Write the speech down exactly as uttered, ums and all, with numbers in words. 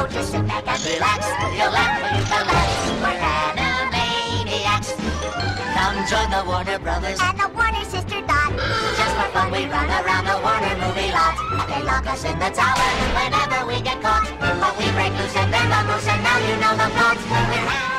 So just sit back and relax. You'll laugh when you collapse. We're Animaniacs. Come join the Warner Brothers And the Warner Sister Dot. Just for fun we run around the Warner movie lot. They lock us in the tower whenever we get caught. But we break loose and bend the moose, and now you know the plot. We're